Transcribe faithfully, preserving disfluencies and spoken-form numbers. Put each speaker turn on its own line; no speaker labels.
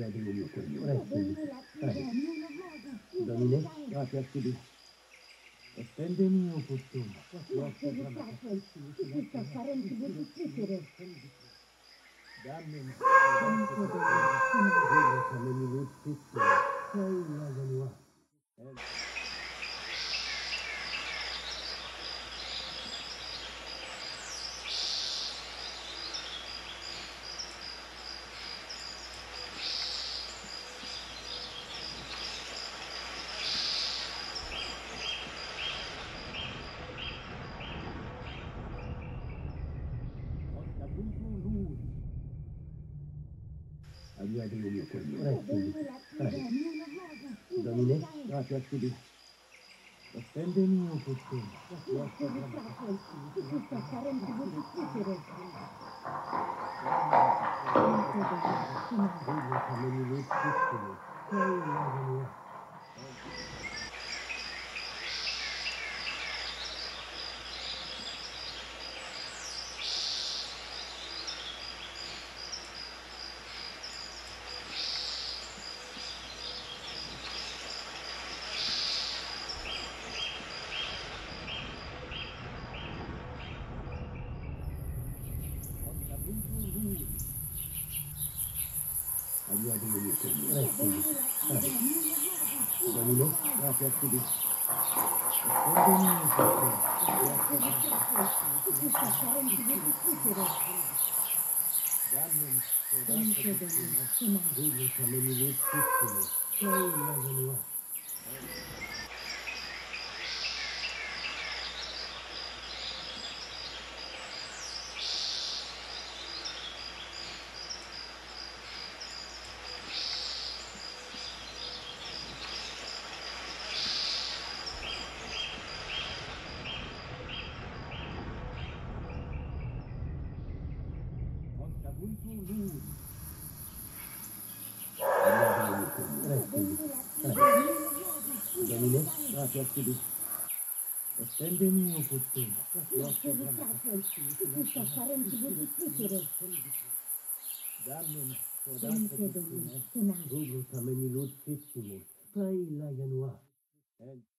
Aiuto il mio coglione. Prego. Domine, grazie a te. Estendemi un costume.
Grazie di capo. Ti sto parendo di discutere.
Dammi un
Tanto
po' Aiuto il mio coglione. Prego. Domine, grazie a te. Estendemi un costume.
Grazie di capo. Ti sto parendo di discutere.
Aiuto il mio coglione. Prego. Domine, grazie a te. Estendemi un costume.
Grazie di capo. Ti sto parendo di discutere.
Dammi un po'
Tanto bellissima.
di camminare tutti. Poi la venuta. Domine, grazie a te. Estendemi un costume.
Grazie di capo. Ti sto parendo di discutere.
Dammi un po'
Tanto bellissima.
Rubo camminare tutti. Poi la venuta.